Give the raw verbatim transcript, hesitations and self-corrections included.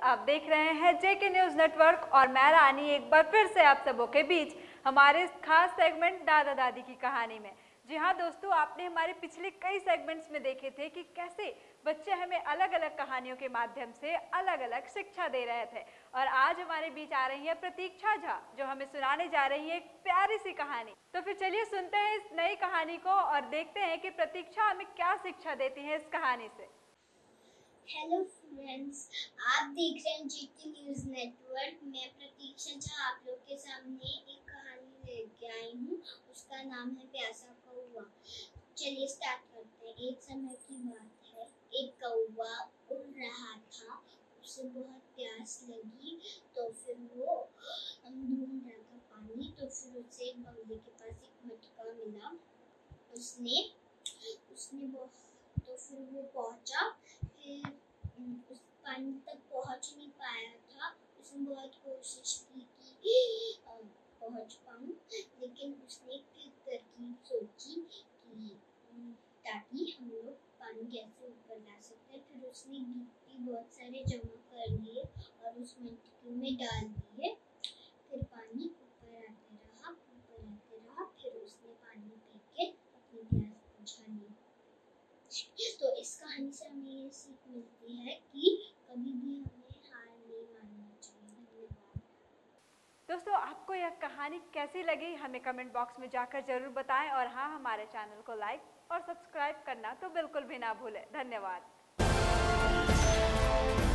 आप देख रहे हैं जेके न्यूज़ नेटवर्क और मैं रानी एक बार फिर से आप सबों के बीच हमारे खास सेगमेंट दादा दादी की कहानी में। जी हाँ दोस्तों, आपने हमारे पिछले कई सेगमेंट्स में देखे थे कि कैसे बच्चे हमें अलग अलग कहानियों के माध्यम से अलग अलग शिक्षा दे रहे थे। और आज हमारे बीच आ रही है प्रतीक्षा झा, जो हमें सुनाने जा रही है एक प्यारी सी कहानी। तो फिर चलिए सुनते हैं इस नई कहानी को और देखते हैं कि प्रतीक्षा हमें क्या शिक्षा देती है इस कहानी से। हेलो फ्रेंड्स, आप देख रहे हैं जेके न्यूज़ नेटवर्क। मैं प्रतीक्षा झा आप लोग के सामने एक कहानी लेके आई हूँ। उसका नाम है प्यासा कौवा। चलिए स्टार्ट करते हैं। एक समय की बात है, एक कौवा उड़ रहा था। उसे बहुत प्यास लगी तो फिर वो ढूंढ रहा था पानी। तो फिर उसे एक बगले के पास एक मटका मिला। उसने उसने बहुत तो फिर वो पहुंचा। फिर उस पानी तक पहुंच नहीं पाया था। उसने बहुत कोशिश की कि पहुंच पाऊं, लेकिन उसने एक तरकीब सोची कि ताकि हम लोग पानी कैसे ऊपर ला सकते हैं। फिर उसने गिट्टी बहुत सारे जमा कर लिए और उस मटके में डाल दिए। फिर पानी ऊपर आते रहा ऊपर आते रहा फिर उसने पानी पी के अपनी प्यास बुझा ली। तो इस कहानी से हमें ये सीख मिलती है कि कभी भी हमें हार नहीं मानना चाहिए। धन्यवाद। दोस्तों, आपको यह कहानी कैसी लगी हमें कमेंट बॉक्स में जाकर जरूर बताएं और हाँ, हमारे चैनल को लाइक और सब्सक्राइब करना तो बिल्कुल भी ना भूलें। धन्यवाद।